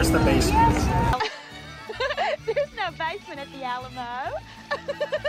just a basement. There's no basement at the Alamo.